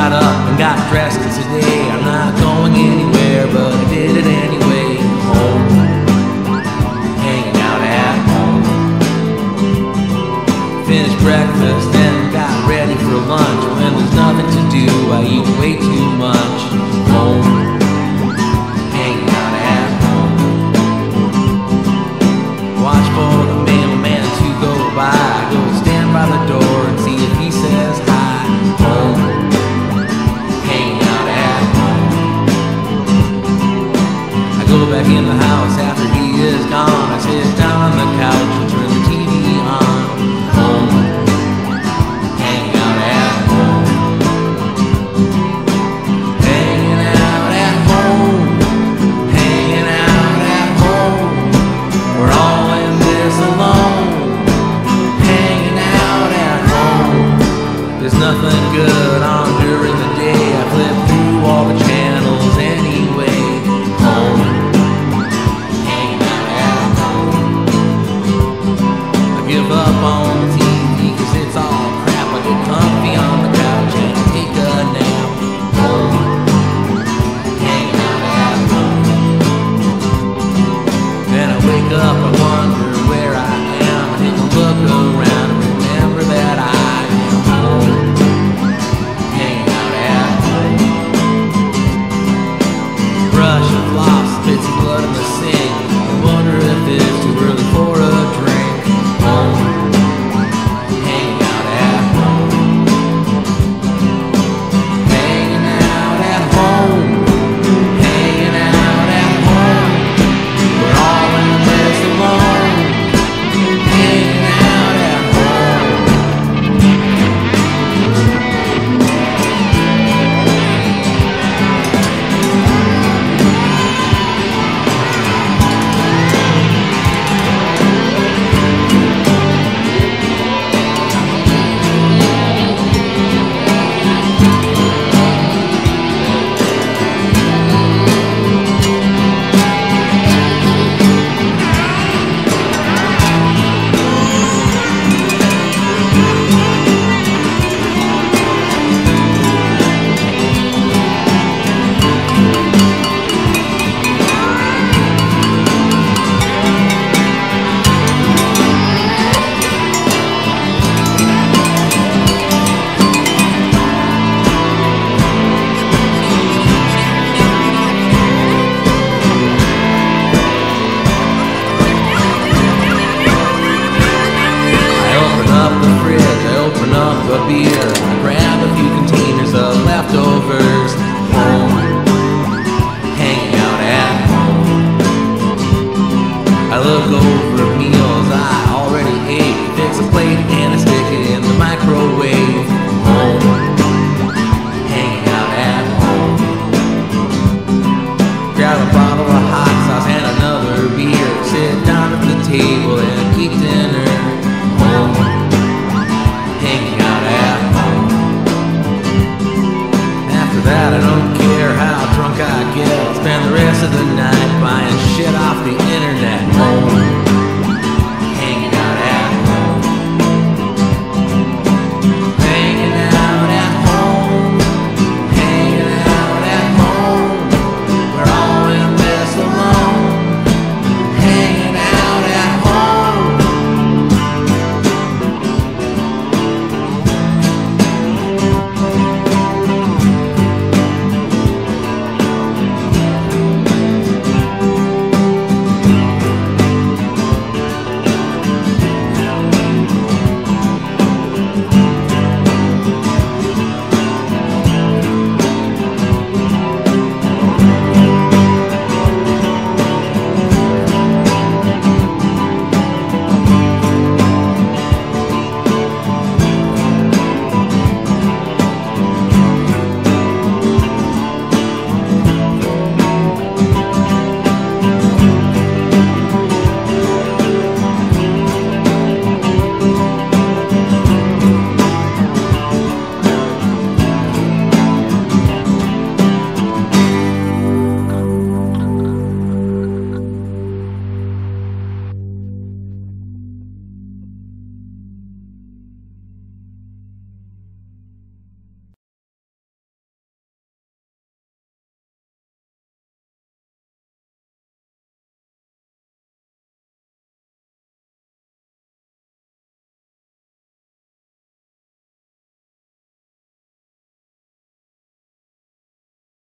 got up and got dressed today. I'm not going anywhere, but I did it anyway. Home, hanging out at home. Finished breakfast and got ready for lunch. When there's nothing to do, I eat way too much. Home, hanging out at home. Watch for the mailman to go by. Go stand by the door and see if he says hi. Home, hanging out at home. I go back in the house after he is gone. I sit down on the couch and turn the TV on. Home, hanging out at home. Hanging out at home. Hanging out at home. We're all in this alone. Hanging out at home. There's nothing good on during the day. I flip through all the channels anyway. Home, hanging out at home. I give up on the TV 'cause it's all crap. I get comfy on the couch and take a nap. Home, hanging out at home. Then I wake up, I wonder where I am. I take a look around and remember that I am home, hanging out at home. Brush and floss, spit some blood in the sink. I wonder if it's too early for a drink. Home, hanging out at home. Hanging out at home. Hanging out at home. We're all in this alone. Hanging out at home. A beer, I grab a few containers of leftovers. Home, hanging out at home. I look over